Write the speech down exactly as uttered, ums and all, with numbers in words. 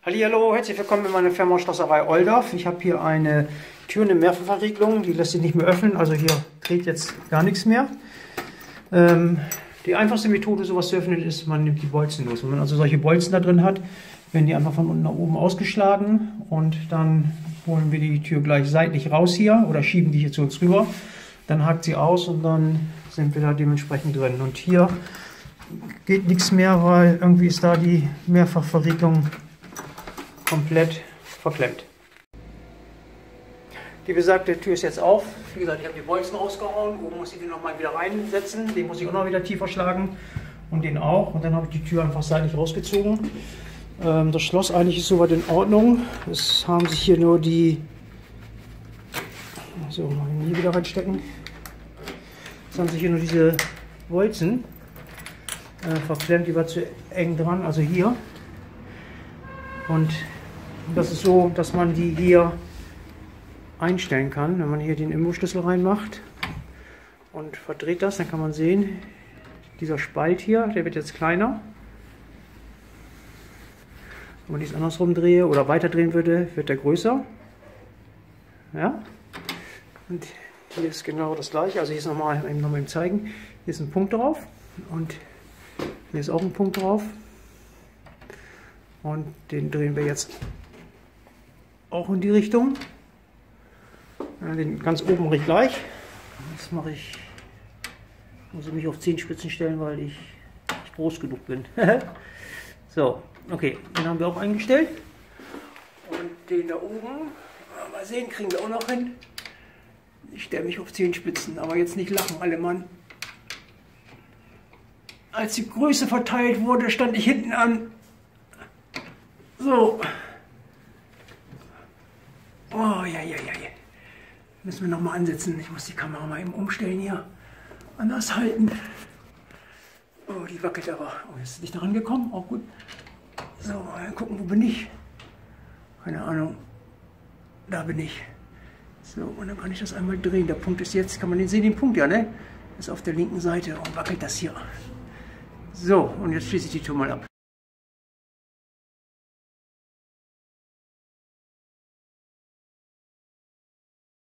Hallihallo, herzlich willkommen in meiner Firma Schlosserei Oldorf. Ich habe hier eine Tür, eine Mehrfachverriegelung, die lässt sich nicht mehr öffnen, also hier dreht jetzt gar nichts mehr. Ähm, die einfachste Methode, sowas zu öffnen, ist, man nimmt die Bolzen los. Wenn man also solche Bolzen da drin hat, werden die einfach von unten nach oben ausgeschlagen und dann holen wir die Tür gleich seitlich raus hier oder schieben die hier zu uns rüber. Dann hakt sie aus und dann sind wir da dementsprechend drin. Und hier geht nichts mehr, weil irgendwie ist da die Mehrfachverriegelung komplett verklemmt. Die besagte Tür ist jetzt auf. Wie gesagt, ich habe die Bolzen rausgehauen. Oben muss ich den nochmal wieder reinsetzen. Den muss ich auch noch wieder tiefer schlagen. Und den auch. Und dann habe ich die Tür einfach seitlich rausgezogen. Ähm, das Schloss eigentlich ist soweit in Ordnung. Es haben sich hier nur die... So, mal hier wieder reinstecken. Es haben sich hier nur diese Bolzen äh, verklemmt. Die war zu eng dran. Also hier. Und das ist so, dass man die hier einstellen kann. Wenn man hier den Imbusschlüssel reinmacht und verdreht das, dann kann man sehen, dieser Spalt hier, der wird jetzt kleiner. Wenn man dies andersrum drehe oder weiter drehen würde, wird der größer. Ja? Und hier ist genau das gleiche. Also hier ist nochmal eben nochmal zeigen. Hier ist ein Punkt drauf und hier ist auch ein Punkt drauf. Und den drehen wir jetzt auch in die Richtung. Ja, den ganz oben mache ich gleich. Das mache ich, muss ich mich auf Zehenspitzen stellen, weil ich nicht groß genug bin. So, okay, den haben wir auch eingestellt. Und den da oben, mal sehen, kriegen wir auch noch hin. Ich stelle mich auf Zehenspitzen, aber jetzt nicht lachen, alle Mann. Als die Größe verteilt wurde, stand ich hinten an. So. Oh, ja, ja, ja, ja. Müssen wir nochmal ansetzen. Ich muss die Kamera mal eben umstellen hier. Anders halten. Oh, die wackelt aber. Oh, jetzt ist nicht daran gekommen. Auch gut. So, mal gucken, wo bin ich? Keine Ahnung. Da bin ich. So, und dann kann ich das einmal drehen. Der Punkt ist jetzt, kann man den sehen, den Punkt ja, ne? Ist auf der linken Seite und wackelt das hier. So, und jetzt schließe ich die Tür mal ab.